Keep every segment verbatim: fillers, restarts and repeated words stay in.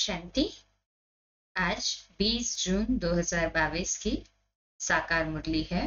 शांति। आज बीस जून दो हज़ार बाईस की साकार मुरली है।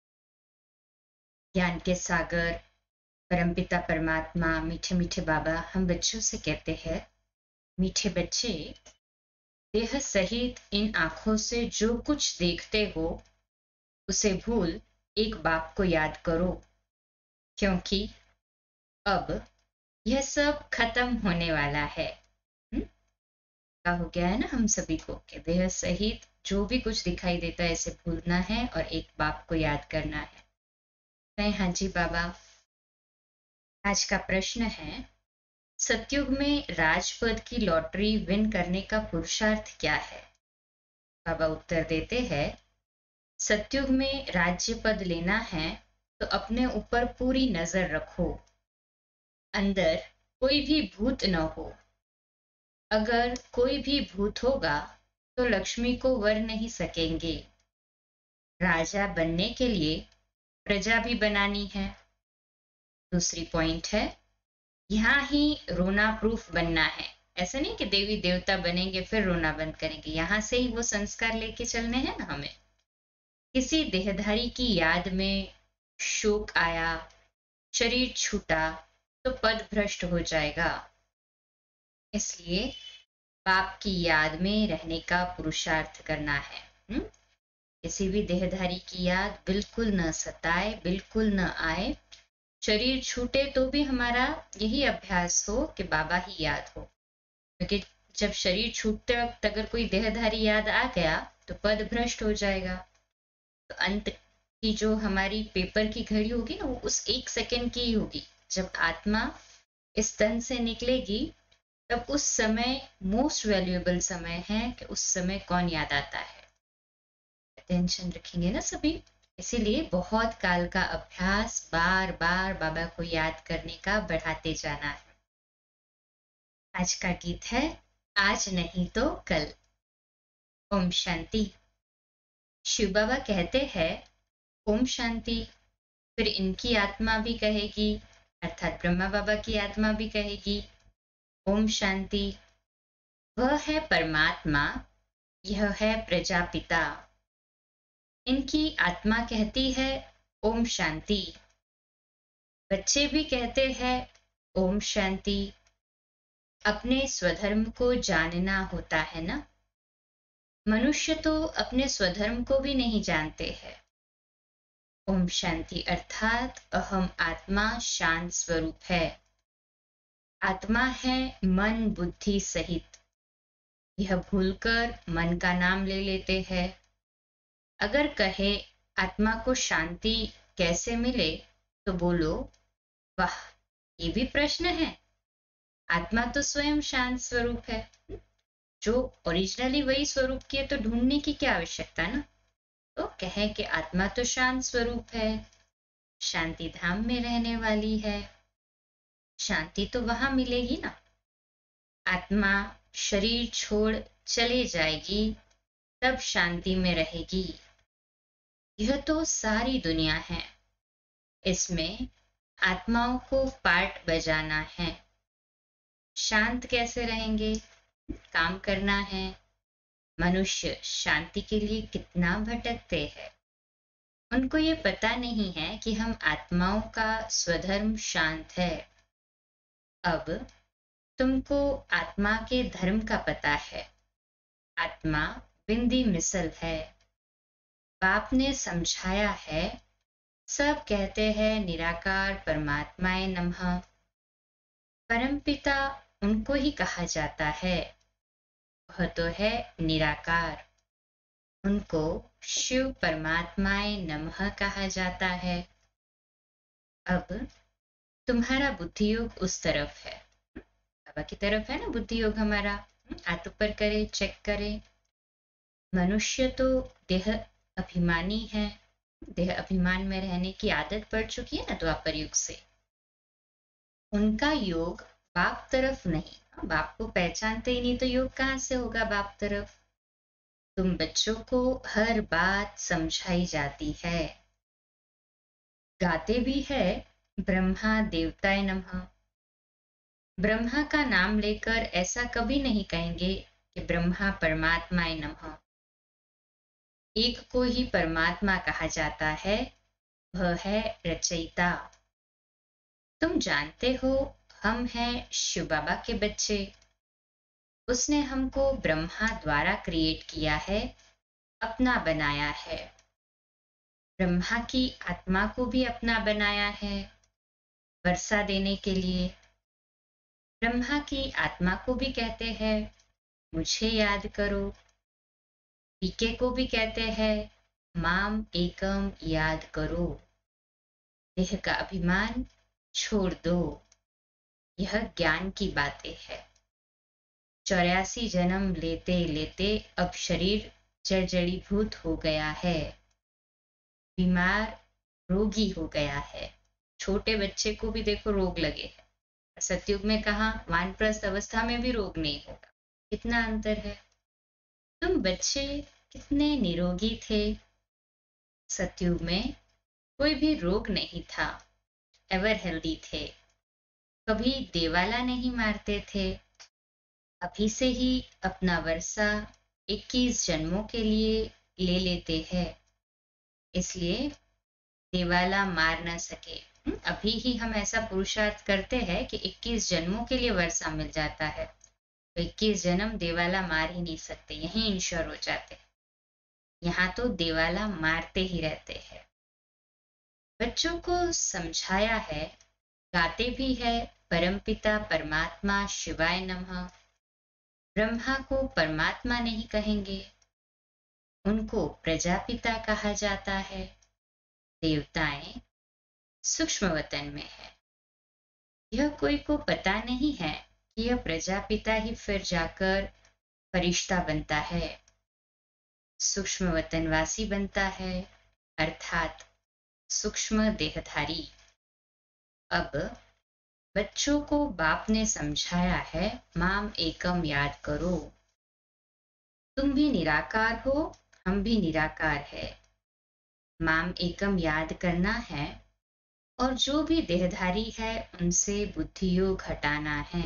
ज्ञान के सागर परमपिता परमात्मा मीठे मीठे बाबा हम बच्चों से कहते हैं, मीठे बच्चे, देह सहित इन आंखों से जो कुछ देखते हो उसे भूल एक बाप को याद करो, क्योंकि अब यह सब खत्म होने वाला है। हुँ? का हो गया है ना हम सभी को कि देह सहित जो भी कुछ दिखाई देता है इसे भूलना है और एक बाप को याद करना है। मैं हाँ जी बाबा। आज का प्रश्न है, सतयुग में राजपद की लॉटरी विन करने का पुरुषार्थ क्या है? बाबा उत्तर देते हैं, सतयुग में राज्य पद लेना है तो अपने ऊपर पूरी नजर रखो, अंदर कोई भी भूत न हो। अगर कोई भी भूत होगा तो लक्ष्मी को वर नहीं सकेंगे। राजा बनने के लिए प्रजा भी बनानी है। दूसरी पॉइंट है, यहाँ ही रोना प्रूफ बनना है। ऐसा नहीं कि देवी देवता बनेंगे फिर रोना बंद करेंगे, यहाँ से ही वो संस्कार लेके चलने हैं ना हमें। किसी देहधारी की याद में शोक आया, शरीर छूटा तो पद भ्रष्ट हो जाएगा। इसलिए बाप की याद में रहने का पुरुषार्थ करना है। हुँ? किसी भी देहधारी की याद बिल्कुल न सताए, बिल्कुल न आए। शरीर छूटे तो भी हमारा यही अभ्यास हो कि बाबा ही याद हो, क्योंकि जब शरीर छूटते वक्त अगर कोई देहधारी याद आ गया तो पद भ्रष्ट हो जाएगा। तो अंत की जो हमारी पेपर की घड़ी होगी ना, वो उस एक सेकंड की ही होगी। जब आत्मा इस तन से निकलेगी तब उस समय मोस्ट वैल्यूएबल समय है कि उस समय कौन याद आता है। अटेंशन रखेंगे ना सभी। इसीलिए बहुत काल का अभ्यास बार बार बाबा को याद करने का बढ़ाते जाना है। आज का गीत है, आज नहीं तो कल। ओम शांति। शिव बाबा कहते हैं ओम शांति, फिर इनकी आत्मा भी कहेगी, अर्थात ब्रह्मा बाबा की आत्मा भी कहेगी ओम शांति। वह है परमात्मा, यह है प्रजापिता। इनकी आत्मा कहती है ओम शांति, बच्चे भी कहते हैं ओम शांति। अपने स्वधर्म को जानना होता है ना। मनुष्य तो अपने स्वधर्म को भी नहीं जानते हैं। ओम शांति अर्थात अहम आत्मा शांत स्वरूप है। आत्मा है मन बुद्धि सहित। यह भूलकर मन का नाम ले लेते हैं। अगर कहे आत्मा को शांति कैसे मिले तो बोलो, वाह, ये भी प्रश्न है। आत्मा तो स्वयं शांत स्वरूप है, जो ओरिजिनली वही स्वरूप की है, तो ढूंढने की क्या आवश्यकता ना। तो कहे कि आत्मा तो शांत स्वरूप है, शांति धाम में रहने वाली है, शांति तो वहां मिलेगी ना। आत्मा शरीर छोड़ चले जाएगी तब शांति में रहेगी। यह तो सारी दुनिया है, इसमें आत्माओं को पार्ट बजाना है। शांत कैसे रहेंगे? काम करना है। मनुष्य शांति के लिए कितना भटकते हैं। उनको ये पता नहीं है कि हम आत्माओं का स्वधर्म शांत है। अब तुमको आत्मा के धर्म का पता है। आत्मा बिंदी मिसल है। बाप ने समझाया है, सब कहते हैं निराकार परमात्माए नमः। परमपिता उनको ही कहा जाता है, वह तो है निराकार। उनको शिव परमात्माए नमः कहा जाता है। अब तुम्हारा बुद्धि योग उस तरफ है, बाबा की तरफ है ना बुद्धि योग हमारा। हाथ ऊपर करे, चेक करे। मनुष्य तो देह अभिमानी है, देह अभिमान में रहने की आदत पड़ चुकी है ना द्वापर युग से। उनका योग बाप तरफ नहीं। बाप को पहचानते ही नहीं तो योग कहाँ से होगा बाप तरफ। तुम बच्चों को हर बात समझाई जाती है। गाते भी है ब्रह्मा देवताए नमः। ब्रह्मा का नाम लेकर ऐसा कभी नहीं कहेंगे कि ब्रह्मा परमात्माय नमः, एक को ही परमात्मा कहा जाता है, वह है रचयिता। तुम जानते हो हम हैं शिव बाबा के बच्चे। उसने हमको ब्रह्मा द्वारा क्रिएट किया है, अपना बनाया है। ब्रह्मा की आत्मा को भी अपना बनाया है वर्षा देने के लिए। ब्रह्मा की आत्मा को भी कहते हैं मुझे याद करो। पीके को भी कहते हैं माम एकम याद करो। देह का अभिमान छोड़ दो। यह ज्ञान की बातें है। चौरासी जन्म लेते लेते अब शरीर जर्जरीभूत हो गया है, बीमार रोगी हो गया है। छोटे बच्चे को भी देखो रोग लगे हैं। सतयुग में कहा वानप्रस्थ अवस्था में भी रोग नहीं होगा। कितना अंतर है। तुम बच्चे कितने निरोगी थे। सतयुग में कोई भी रोग नहीं था, एवर हेल्दी थे, कभी देवाला नहीं मारते थे। अभी से ही अपना वर्षा इक्कीस जन्मों के लिए ले लेते हैं, इसलिए देवाला मार न सके। अभी ही हम ऐसा पुरुषार्थ करते हैं कि इक्कीस जन्मों के लिए वर्षा मिल जाता है, तो इक्कीस जन्म देवाला मार ही नहीं सकते, यहीं इंश्योर हो जाते हैं। यहाँ तो देवाला मारते ही रहते हैं। बच्चों को समझाया है, गाते भी है परमपिता परमात्मा शिवाय नमः। ब्रह्मा को परमात्मा नहीं कहेंगे, उनको प्रजापिता कहा जाता है। देवताएं सूक्ष्म वतन में है। यह कोई को पता नहीं है कि यह प्रजापिता ही फिर जाकर फरिश्ता बनता है, सूक्ष्म वतनवासी बनता है, अर्थात सूक्ष्म देहधारी। अब बच्चों को बाप ने समझाया है माम एकम याद करो। तुम भी निराकार हो, हम भी निराकार है। माम एकम याद करना है और जो भी देहधारी है उनसे बुद्धियोग हटाना है।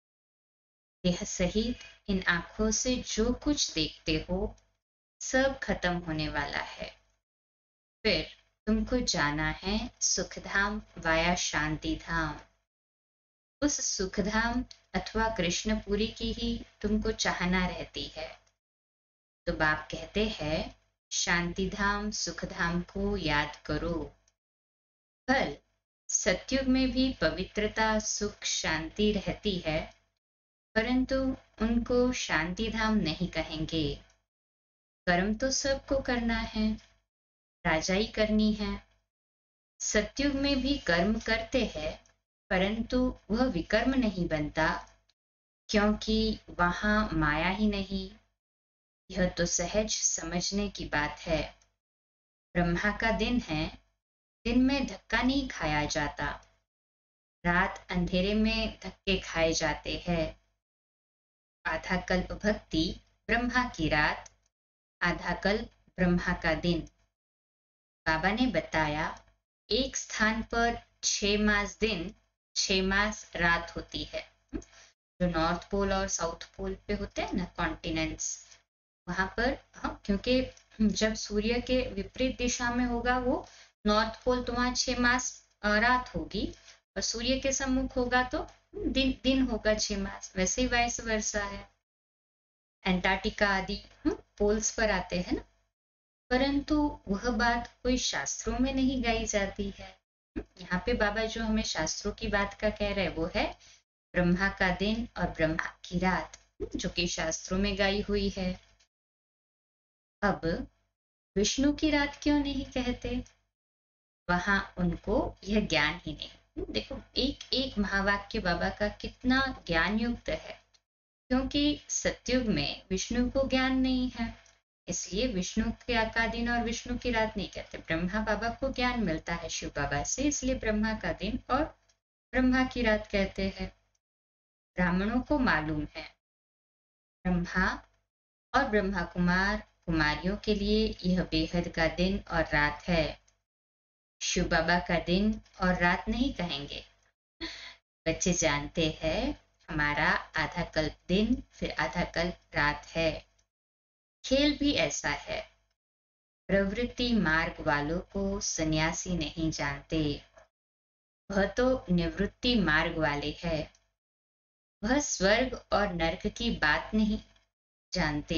देह सहित इन आंखों से जो कुछ देखते हो सब खत्म होने वाला है। फिर तुमको जाना है सुखधाम वाया शांति धाम। उस सुखधाम अथवा कृष्णपुरी की ही तुमको चाहना रहती है। तो बाप कहते हैं शांति धाम सुखधाम को याद करो। फल सतयुग में भी पवित्रता सुख शांति रहती है, परंतु उनको शांति धाम नहीं कहेंगे। कर्म तो सबको करना है, राजाई करनी है। सतयुग में भी कर्म करते हैं, परंतु वह विकर्म नहीं बनता, क्योंकि वहां माया ही नहीं। यह तो सहज समझने की बात है। ब्रह्मा का दिन है, दिन में धक्का नहीं खाया जाता, रात अंधेरे में धक्के खाए जाते हैं। आधा कल्प भक्ति ब्रह्मा की रात, आधा कल्प ब्रह्मा का दिन। बाबा ने बताया एक स्थान पर छह मास दिन छह मास रात होती है। जो नॉर्थ पोल और साउथ पोल पे होते हैं ना कॉन्टिनेंट्स, वहां पर हाँ, क्योंकि जब सूर्य के विपरीत दिशा में होगा वो नॉर्थ पोल, तो वहां छह मास रात होगी, और सूर्य के सम्मुख होगा तो दिन दिन होगा छह मास। वैसे ही वाइस वर्षा है। एंटार्क्टिका आदि पोल्स पर आते हैं ना, परंतु वह बात कोई शास्त्रों में नहीं गाई जाती है। यहाँ पे बाबा जो हमें शास्त्रों की बात का कह रहे हैं वो है ब्रह्मा का दिन और ब्रह्मा की रात, जो कि शास्त्रों में गाई हुई है। अब विष्णु की रात क्यों नहीं कहते? वहां उनको यह ज्ञान ही नहीं। देखो एक एक महावाक्य बाबा का कितना ज्ञान युक्त है, क्योंकि सतयुग में विष्णु को ज्ञान नहीं है, इसलिए विष्णु के का दिन और विष्णु की रात नहीं कहते। ब्रह्मा बाबा को ज्ञान मिलता है शिव बाबा से, इसलिए ब्रह्मा का दिन और ब्रह्मा की रात कहते हैं। ब्राह्मणों को मालूम है ब्रह्मा और ब्रह्मा कुमार कुमारियों के लिए यह बेहद का दिन और रात है। शिव बाबा का दिन और रात नहीं कहेंगे। बच्चे जानते हैं हमारा आधा कल्प दिन, फिर आधा कल्प रात है। खेल भी ऐसा है। प्रवृत्ति मार्ग वालों को सन्यासी नहीं जानते, वह तो निवृत्ति मार्ग वाले हैं। वह स्वर्ग और नरक की बात नहीं जानते।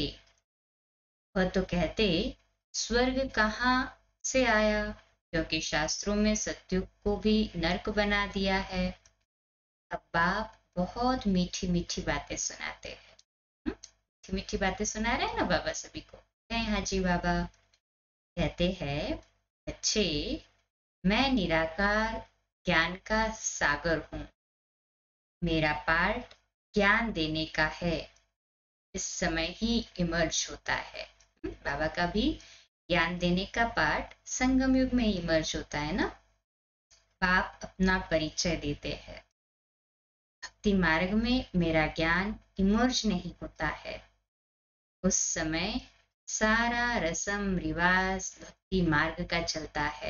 वह तो कहते स्वर्ग कहाँ से आया, क्योंकि शास्त्रों में सत्युग को भी नरक बना दिया है। अब बाप बहुत मीठी मीठी बातें सुनाते हैं। मीठी मीठी बातें सुना रहे हैं ना बाबा सभी को। है हाँ जी बाबा। कहते हैं बच्चे, मैं निराकार ज्ञान का सागर हूं। मेरा पार्ट ज्ञान देने का है। इस समय ही इमर्ज होता है। बाबा का भी ज्ञान देने का पार्ट संगम युग में इमर्ज होता है ना। बाप अपना परिचय देते हैं। भक्ति मार्ग में मेरा ज्ञान इमर्ज नहीं होता है। उस समय सारा रसम रिवाज भक्ति मार्ग का चलता है।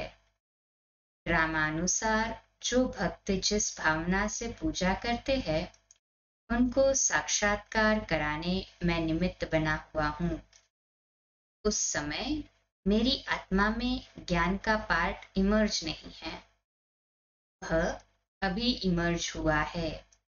रामानुसार जो भक्त जिस भावना से पूजा करते हैं, उनको साक्षात्कार कराने मैं निमित्त बना हुआ हूँ। उस समय मेरी आत्मा में ज्ञान का पार्ट इमर्ज नहीं है, वह अभी इमर्ज हुआ है।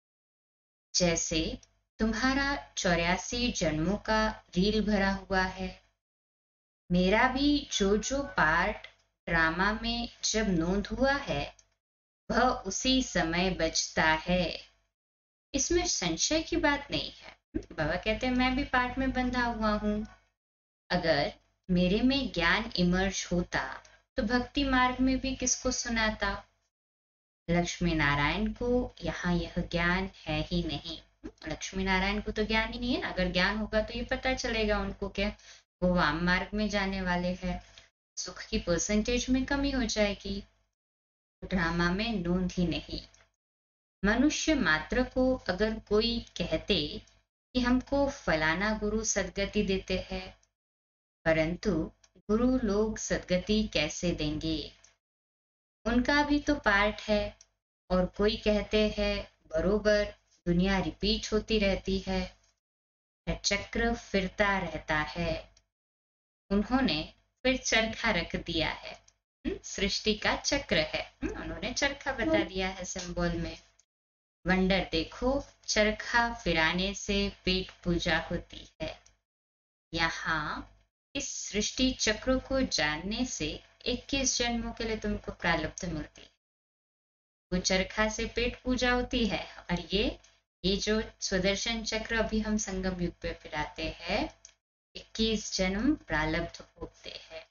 जैसे तुम्हारा चौरासी जन्मों का रील भरा हुआ है, मेरा भी जो जो पार्ट ड्रामा में जब नोंद हुआ है, वह उसी समय बचता है। इसमें संशय की बात नहीं है। बाबा कहते हैं मैं भी पार्ट में बंधा हुआ हूं। अगर मेरे में ज्ञान इमर्ज होता तो भक्ति मार्ग में भी किसको सुनाता। लक्ष्मी नारायण को यहाँ यह ज्ञान है ही नहीं। लक्ष्मी नारायण को तो ज्ञान ही नहीं है ना। अगर ज्ञान होगा तो ये पता चलेगा उनको क्या वो वाम मार्ग में जाने वाले हैं, सुख की परसेंटेज में कमी हो जाएगी। ड्रामा में नोंद ही नहीं। मनुष्य मात्र को अगर कोई कहते कि हमको फलाना गुरु सदगति देते हैं, परंतु गुरु लोग सदगति कैसे देंगे, उनका भी तो पार्ट है। और कोई कहते हैं बरोबर दुनिया रिपीट होती रहती है, चक्र फिरता रहता है। उन्होंने फिर चरखा रख दिया है। सृष्टि का चक्र है, उन्होंने चरखा बता दिया है सिंबल में। वंडर देखो, चरखा फिराने से पेट पूजा होती है। यहाँ इस सृष्टि चक्र को जानने से इक्कीस जन्मों के लिए तुमको प्रारब्ध मिलती है। वो चरखा से पेट पूजा होती है, और ये ये जो सुदर्शन चक्र अभी हम संगम युग पे फिराते हैं, इक्कीस जन्म प्रारब्ध भोगते हैं।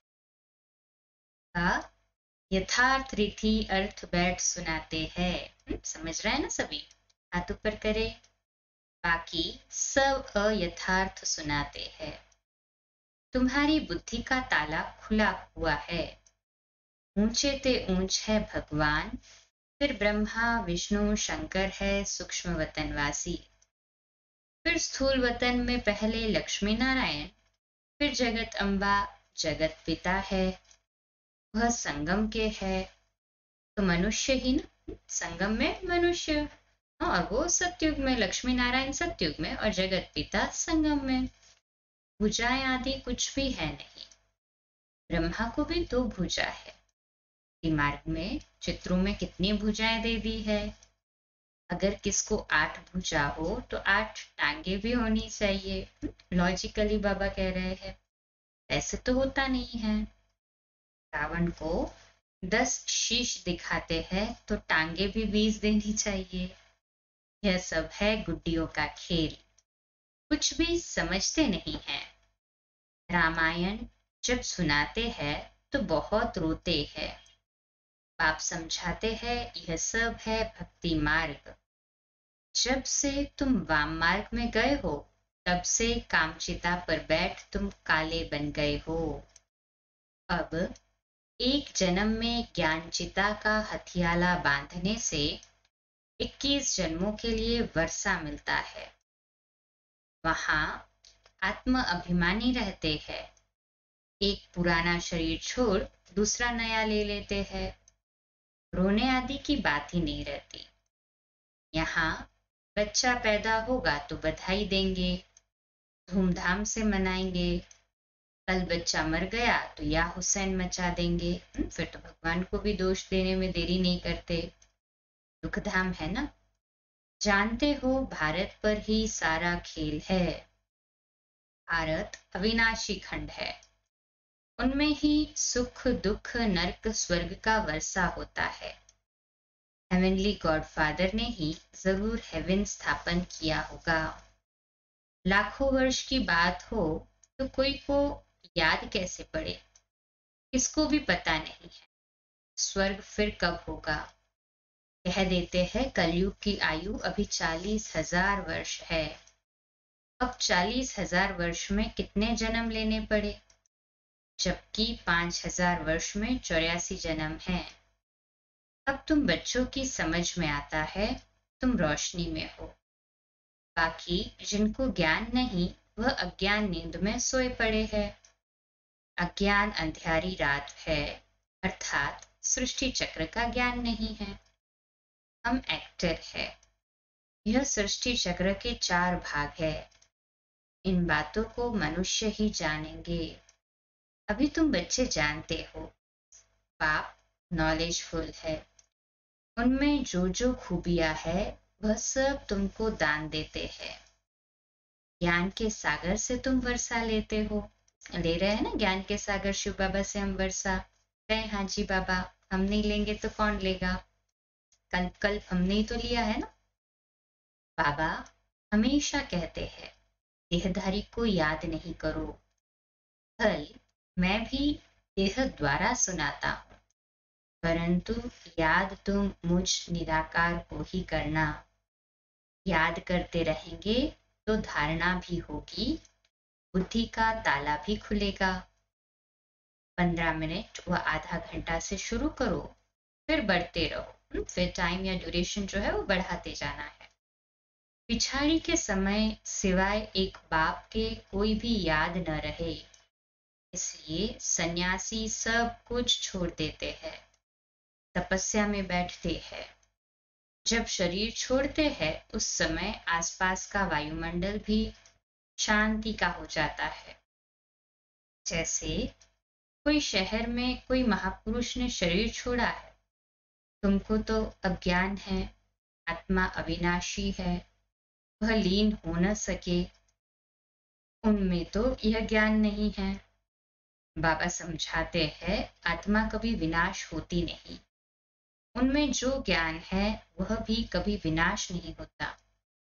यथार्थ रीति अर्थ बैठ सुनाते हैं। समझ रहे हैं ना सभी। हाथ ऊपर करे। बाकी सब अयथार्थ सुनाते हैं। तुम्हारी बुद्धि का ताला खुला हुआ है। ऊंचे ते ऊंच है भगवान, फिर ब्रह्मा विष्णु शंकर है सूक्ष्म वतनवासी। फिर स्थूल वतन में पहले लक्ष्मी नारायण, फिर जगत अम्बा जगत पिता है, वह संगम के है। तो मनुष्य ही ना, संगम में मनुष्य, और वो सतयुग में लक्ष्मी नारायण सतयुग में, और जगत पिता संगम में। भुजाएं आदि कुछ भी है नहीं। ब्रह्मा को भी दो भुजा है। दिमाग में चित्रों में कितनी भुजाएं दे दी है। अगर किसको आठ भुजा हो तो आठ टांगे भी होनी चाहिए। लॉजिकली बाबा कह रहे हैं। ऐसे तो होता नहीं है। रावण को दस शीश दिखाते हैं तो टांगे भी बीस देनी चाहिए। यह सब है गुड्डियों का खेल, कुछ भी समझते नहीं है। रामायण जब सुनाते हैं तो बहुत रोते हैं। बाप समझाते हैं यह सब है भक्ति मार्ग। जब से तुम वाम मार्ग में गए हो, तब से कामचिता पर बैठ तुम काले बन गए हो। अब एक जन्म में ज्ञानचिता का हथियाला बांधने से इक्कीस जन्मों के लिए वर्षा मिलता है। वहां आत्म अभिमानी रहते हैं। एक पुराना शरीर छोड़ दूसरा नया ले लेते हैं। रोने आदि की बात ही नहीं रहती। यहाँ बच्चा पैदा होगा तो बधाई देंगे, धूमधाम से मनाएंगे। कल बच्चा मर गया तो या हुसैन मचा देंगे। फिर तो भगवान को भी दोष देने में देरी नहीं करते। दुखधाम है ना। जानते हो भारत पर ही सारा खेल है। भारत अविनाशी खंड है, उनमें ही सुख दुख नरक स्वर्ग का वर्षा होता है। हेवनली गॉडफादर ने ही जरूर हेवन स्थापन किया होगा। लाखों वर्ष की बात हो तो कोई को याद कैसे पड़े, किसको भी पता नहीं है स्वर्ग फिर कब होगा। कह देते हैं कलयुग की आयु अभी चालीस हजार वर्ष है। अब चालीस हजार वर्ष में कितने जन्म लेने पड़े, जबकि पांच हजार वर्ष में चौरासी जन्म है। अब तुम बच्चों की समझ में आता है, तुम रोशनी में हो। बाकी जिनको ज्ञान नहीं वह अज्ञान नींद में सोए पड़े हैं। अज्ञान अंधियारी रात है, अर्थात सृष्टि चक्र का ज्ञान नहीं है। हम एक्टर है। यह सृष्टि चक्र के चार भाग है। इन बातों को मनुष्य ही जानेंगे। अभी तुम बच्चे जानते हो, बाप नॉलेजफुल है, उनमें जो जो खूबियां है वह सब तुमको दान देते हैं। ज्ञान के सागर से तुम वर्षा लेते हो। ले रहे हैं ना ज्ञान के सागर शिव बाबा से हम वर्षा। कहे हाँ जी बाबा, हम नहीं लेंगे तो कौन लेगा। कल कल हमने ही तो लिया है ना। बाबा हमेशा कहते हैं देहधारी को याद नहीं करो। कल मैं भी देह द्वारा सुनाता हूँ, परंतु याद तुम मुझ निराकार को ही करना। याद करते रहेंगे तो धारणा भी होगी, बुद्धि का ताला भी खुलेगा। पंद्रह मिनट व आधा घंटा से शुरू करो, फिर बढ़ते रहो। फिर टाइम या ड्यूरेशन जो है वो बढ़ाते जाना है। पिछाड़ी के समय सिवाय एक बाप के कोई भी याद न रहे, इसलिए सन्यासी सब कुछ छोड़ देते हैं, तपस्या में बैठते हैं। जब शरीर छोड़ते हैं उस समय आसपास का वायुमंडल भी शांति का हो जाता है। जैसे कोई शहर में कोई महापुरुष ने शरीर छोड़ा है, तुमको तो अज्ञान है, आत्मा अविनाशी है, वह लीन हो न सके। उनमें तो यह ज्ञान नहीं है। बाबा समझाते हैं आत्मा कभी विनाश होती नहीं। उनमें जो ज्ञान है वह भी कभी विनाश नहीं होता।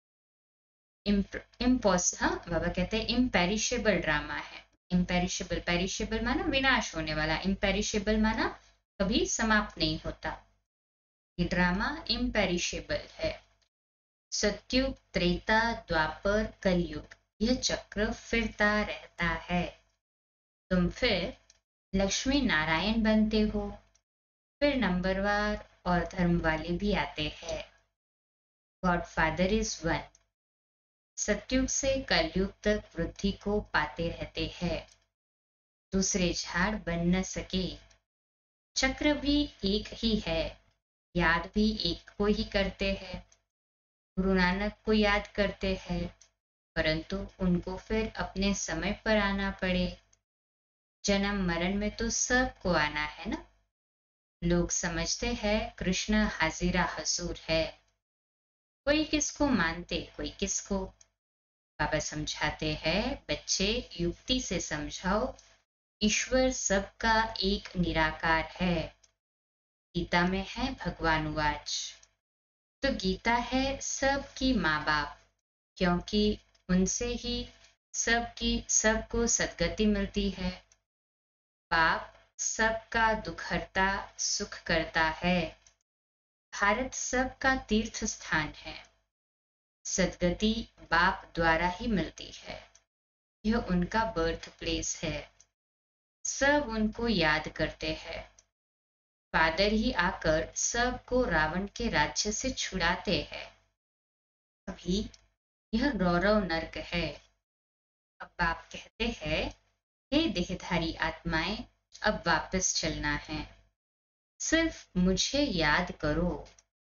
इम्पॉस हाँ बाबा कहते हैं इम्पेरिशेबल ड्रामा है। इम्पेरिशेबल, पेरिशेबल माना विनाश होने वाला, इम्पेरिशेबल माना कभी समाप्त नहीं होता। ये ड्रामा इम्पेरिशेबल है। सत्युग त्रेता द्वापर कलयुग, यह चक्र फिरता रहता है। तुम फिर लक्ष्मी नारायण बनते हो, फिर नंबरवार और धर्म वाले भी आते हैं। Godfather is one. सत्युग से कलयुग तक वृद्धि को पाते रहते हैं, दूसरे झाड़ बन न सके। चक्र भी एक ही है, याद भी एक को ही करते हैं। गुरु नानक को याद करते हैं, परंतु उनको फिर अपने समय पर आना पड़े। जन्म मरण में तो सबको आना है ना। लोग समझते हैं कृष्ण हाजिरा हजूर है, कोई किसको मानते कोई किसको। बाबा समझाते हैं बच्चे युक्ति से समझाओ, ईश्वर सबका एक निराकार है। गीता में है भगवान उवाच। तो गीता है सबकी माँ बाप, क्योंकि उनसे ही सबकी सबको सद्गति मिलती है। बाप सबका दुख हरता सुख करता है। भारत सबका तीर्थ स्थान है। सद्गति बाप द्वारा ही मिलती है, यह उनका बर्थ प्लेस है। सब उनको याद करते हैं। फादर ही आकर सबको रावण के राज्य से छुड़ाते हैं। अभी यह रौरव नर्क है। अब बाप कहते हैं हे देहधारी आत्माएं, अब वापस चलना है। सिर्फ मुझे याद करो,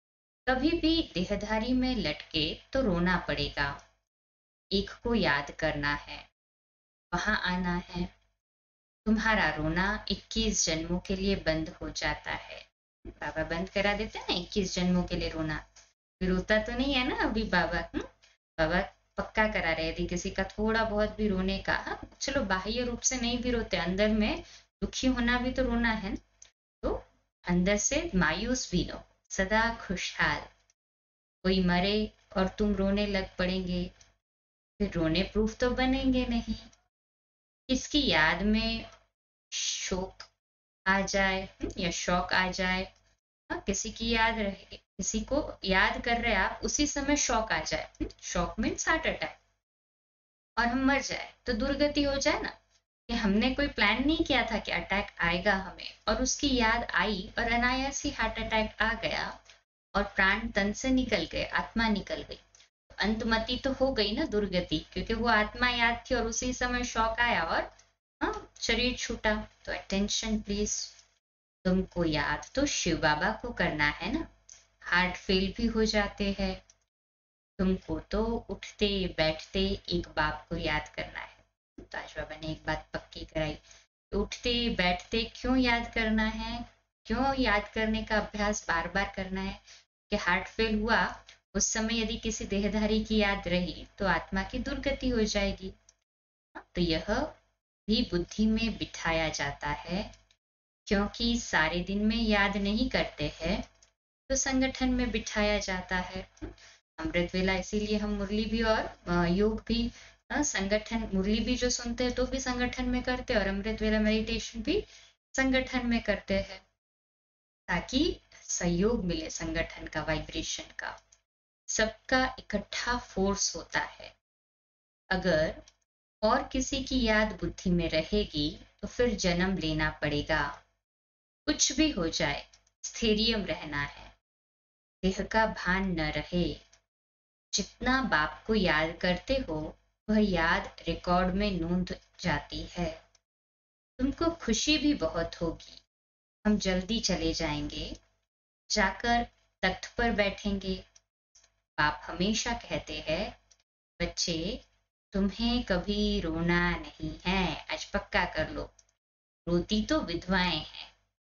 कभी भी देहधारी में लटके तो रोना पड़ेगा। एक को याद करना है, वहां आना है। तुम्हारा रोना इक्कीस जन्मों के लिए बंद हो जाता है। बाबा बंद करा देते हैं ना इक्कीस जन्मों के लिए रोना। फिर रोता तो नहीं है ना अभी बाबा। हुँ? बाबा पक्का करा रहे, यदि किसी का थोड़ा बहुत भी रोने का, हाँ चलो बाह्य रूप से नहीं भी रोते, अंदर में दुखी होना भी तो रोना है ना। तो अंदर से मायूस भी नो, सदा खुशहाल। कोई मरे और तुम रोने लग पड़ेंगे, फिर रोने प्रूफ तो बनेंगे नहीं। इसकी याद में शोक आ जाए या शौक आ जाए, हाँ किसी की याद रहे, किसी को याद कर रहे आप, उसी समय शौक आ जाए, शौक मीन्स हार्ट अटैक, और हम मर जाए तो दुर्गति हो जाए ना, कि हमने कोई प्लान नहीं किया था कि अटैक आएगा हमें, और उसकी याद आई और अनायास ही हार्ट अटैक आ गया और प्राण तन से निकल गए, आत्मा निकल गई। अंतमति तो हो गई ना दुर्गति, क्योंकि वो आत्मा याद थी और उसी समय शौक आया और हाँ शरीर छूटा। तो अटेंशन प्लीज, तुमको याद तो शिव बाबा को करना है ना। हार्ट फेल भी हो जाते हैं, तुमको तो उठते बैठते एक बाप को याद करना है। तो आज बाबा ने एक बात पक्की कराई, तो उठते बैठते क्यों याद करना है, क्यों याद करने का अभ्यास बार बार करना है, कि हार्ट फेल हुआ उस समय यदि किसी देहधारी की याद रही तो आत्मा की दुर्गति हो जाएगी। तो यह भी बुद्धि में बिठाया जाता है, क्योंकि सारे दिन में याद नहीं करते हैं तो संगठन में बिठाया जाता है। अमृत वेला इसीलिए हम मुरली भी और योग भी संगठन, मुरली भी जो सुनते हैं तो भी संगठन में करते हैं और अमृत वेला मेडिटेशन भी संगठन में करते हैं, ताकि सहयोग मिले संगठन का, वाइब्रेशन का, सबका इकट्ठा फोर्स होता है। अगर और किसी की याद बुद्धि में रहेगी तो फिर जन्म लेना पड़ेगा। कुछ भी हो जाए स्थैर्य रहना है, देह का भान न रहे। जितना बाप को याद करते हो वह याद रिकॉर्ड में नोंद जाती है। तुमको खुशी भी बहुत होगी, हम जल्दी चले जाएंगे, जाकर तख्त पर बैठेंगे। बाप हमेशा कहते हैं, बच्चे तुम्हें कभी रोना नहीं है, आज पक्का कर लो। रोती तो विधवाएं हैं,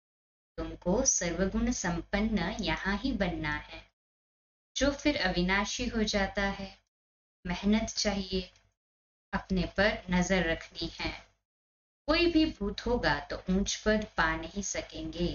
तुमको सर्वगुण संपन्न यहाँ ही बनना है, जो फिर अविनाशी हो जाता है। मेहनत चाहिए, अपने पर नजर रखनी है। कोई भी भूत होगा तो ऊंच पद पा नहीं सकेंगे।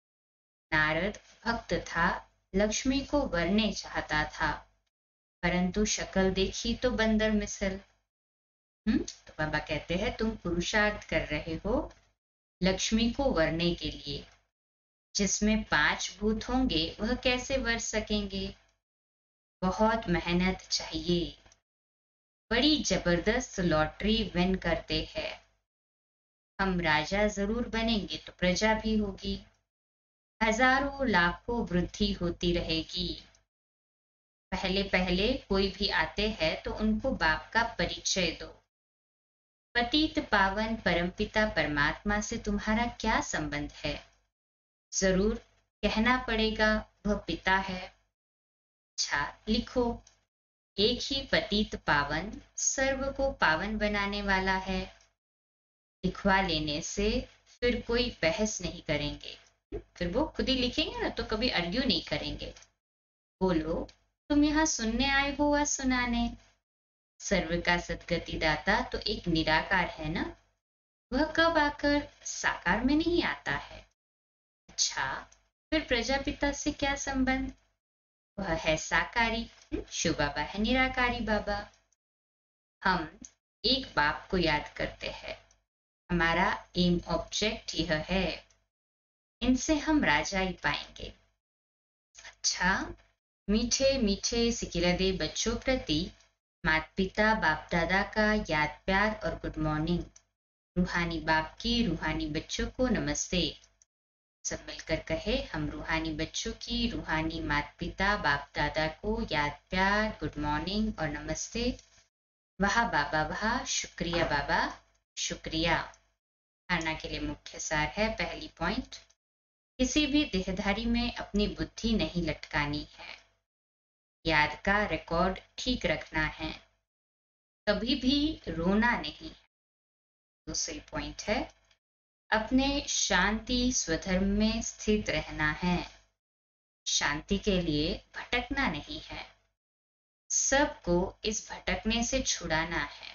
नारद भक्त था, लक्ष्मी को वरने चाहता था, परंतु शक्ल देखी तो बंदर मिसल। हम्म तो बाबा कहते हैं, तुम पुरुषार्थ कर रहे हो लक्ष्मी को वरने के लिए, जिसमें पांच भूत होंगे वह कैसे वर सकेंगे। बहुत मेहनत चाहिए, बड़ी जबरदस्त लॉटरी विन करते हैं। हम राजा जरूर बनेंगे तो प्रजा भी होगी, हजारों लाखों वृद्धि होती रहेगी। पहले पहले कोई भी आते हैं तो उनको बाप का परिचय दो। पतित पावन परमपिता परमात्मा से तुम्हारा क्या संबंध है, जरूर कहना पड़ेगा वह पिता है। अच्छा लिखो, एक ही पतित पावन सर्व को पावन बनाने वाला है। लिखवा लेने से फिर कोई बहस नहीं करेंगे, फिर वो खुद ही लिखेंगे ना तो कभी आर्ग्यू नहीं करेंगे। बोलो, तुम यहाँ सुनने आए हो या सुनाने। सर्व का सदगति दाता तो एक निराकार है ना, वह कब आकर साकार में नहीं आता है। अच्छा फिर प्रजापिता से क्या संबंध, वह है साकारी, शिव बाबा है निराकारी बाबा। हम एक बाप को याद करते हैं, हमारा एम ऑब्जेक्ट यह है, इनसे हम राजा ही पाएंगे। अच्छा मीठे मीठे सिकिलदे बच्चों प्रति माता पिता बाप दादा का याद प्यार और गुड मॉर्निंग। रूहानी बाप की रूहानी बच्चों को नमस्ते। सब मिलकर कहे, हम रूहानी बच्चों की रूहानी माता पिता बाप दादा को याद प्यार, गुड मॉर्निंग और नमस्ते। वाह बाबा वाह, शुक्रिया बाबा शुक्रिया। धारणा के लिए मुख्य सार है, पहली पॉइंट, किसी भी देहधारी में अपनी बुद्धि नहीं लटकानी है। याद का रिकॉर्ड ठीक रखना है, कभी भी रोना नहीं। दूसरी पॉइंट है अपने शांति स्वधर्म में स्थित रहना है, शांति के लिए भटकना नहीं है, सबको इस भटकने से छुड़ाना है,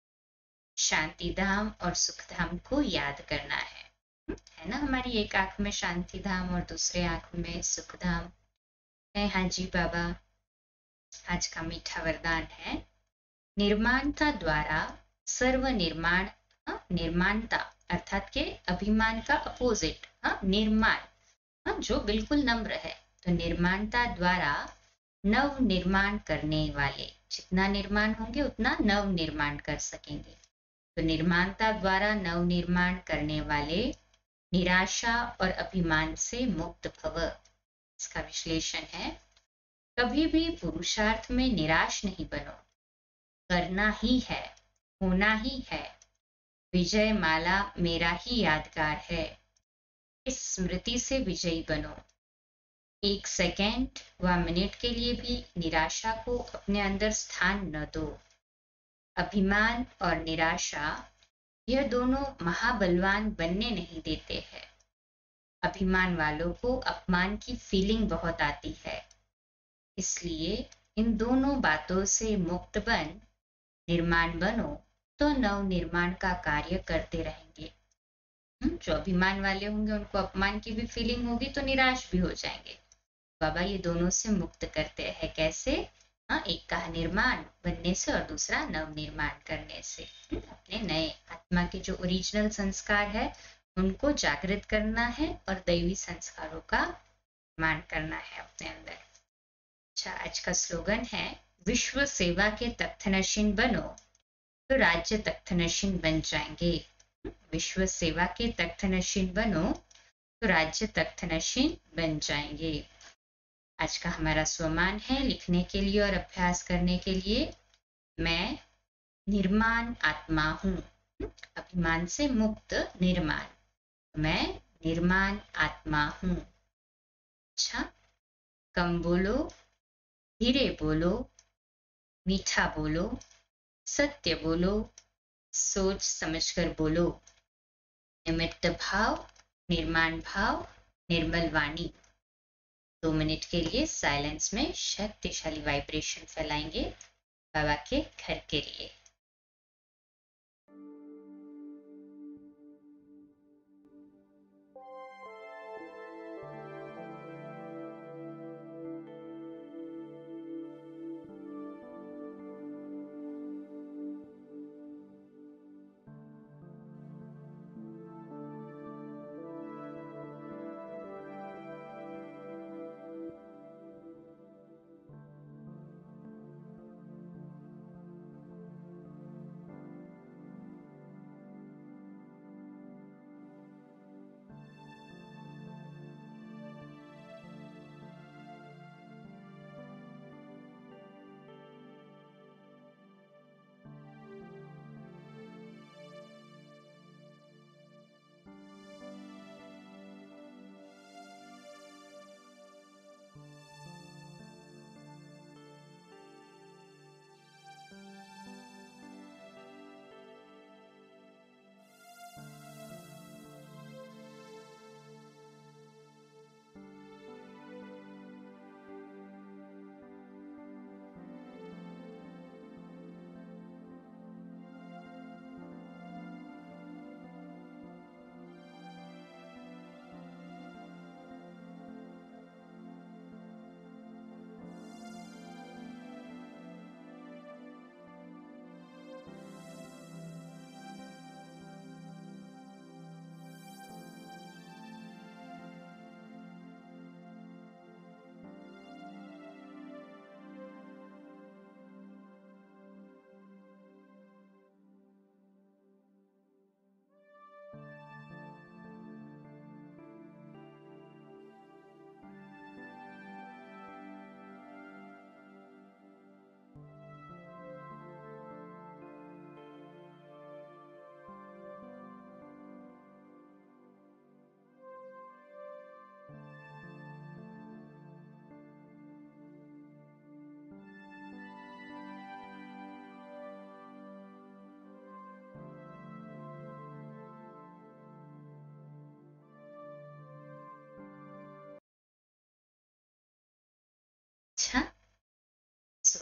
शांति धाम और सुख धाम को याद करना है है ना। हमारी एक आंख में शांति धाम और दूसरे आंख में सुख धाम है। हाँ जी बाबा, आज का मीठा वरदान है निर्माणता द्वारा सर्व निर्माण। हाँ, निर्माणता अर्थात के अभिमान का अपोजिट, हाँ निर्माण, हाँ जो बिल्कुल नम्र है। तो निर्माणता द्वारा नव निर्माण करने वाले, जितना निर्माण होंगे उतना नव निर्माण कर सकेंगे। तो निर्माणता द्वारा नव निर्माण करने वाले निराशा और अभिमान से मुक्त भव। इसका विश्लेषण है कभी भी पुरुषार्थ में निराश नहीं बनो, करना ही है, होना ही है। विजय माला मेरा ही यादगार है, इस स्मृति से विजयी बनो। एक सेकेंड व मिनट के लिए भी निराशा को अपने अंदर स्थान न दो। अभिमान और निराशा यह दोनों महाबलवान बनने नहीं देते हैं। अभिमान वालों को अपमान की फीलिंग बहुत आती है, इसलिए इन दोनों बातों से मुक्त बन निर्माण बनो तो नव निर्माण का कार्य करते रहेंगे। जो अभिमान वाले होंगे उनको अपमान की भी फीलिंग होगी तो निराश भी हो जाएंगे। बाबा ये दोनों से मुक्त करते हैं। कैसे? हाँ, एक का निर्माण बनने से और दूसरा नव निर्माण करने से। अपने नए आत्मा के जो ओरिजिनल संस्कार है उनको जागृत करना है और दैवी संस्कारों का निर्माण करना है अपने अंदर। अच्छा, आज का स्लोगन है विश्व सेवा के तख्तनशीन बनो तो राज्य तख्तनशीन बन जाएंगे। विश्व सेवा के तख्तनशीन बनो तो राज्य तख्तनशीन बन जाएंगे। आज का हमारा स्वमान है लिखने के लिए और अभ्यास करने के लिए, मैं निर्माण आत्मा हूं। अभिमान से मुक्त निर्माण, मैं निर्माण आत्मा हूं। अच्छा, कम बोलो, धीरे बोलो, मीठा बोलो, सत्य बोलो, सोच समझकर बोलो। निमित्त भाव, निर्माण भाव, निर्मल वाणी। दो मिनट के लिए साइलेंस में शक्तिशाली वाइब्रेशन फैलाएंगे बाबा के घर के लिए।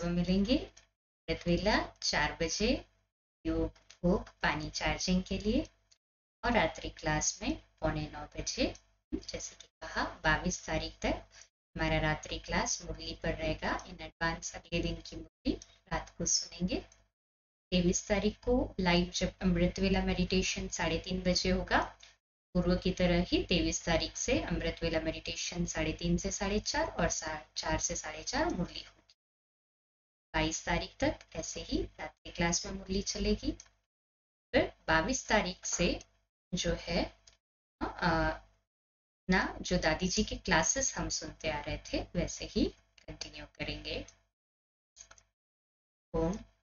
सुबह मिलेंगे अमृतवेला चार बजे योग भोग पानी चार्जिंग के लिए, और रात्रि क्लास में पौने नौ बजे। जैसे कि कहा बाईस तारीख तक हमारा रात्रि क्लास मुरली पर रहेगा। इन एडवांस अगले दिन की मुरली रात को सुनेंगे। तेईस तारीख को लाइव जब अमृतवेला मेडिटेशन साढ़े तीन बजे होगा, पूर्व की तरह ही तेईस तारीख से अमृतवेला मेडिटेशन साढ़े तीन से साढ़े चार और चार से साढ़े चार मुरली होगी। बाईस तारीख तक ऐसे ही रात्रि क्लास में मुरली चलेगी। फिर बाईस तारीख से जो है आ, ना जो दादी जी के क्लासेस हम सुनते आ रहे थे वैसे ही कंटिन्यू करेंगे। ओम